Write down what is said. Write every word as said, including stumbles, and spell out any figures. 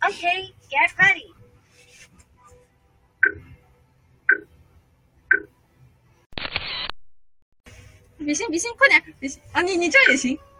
Okay, get ready. 比心比心，快点比心啊！你你这样也行。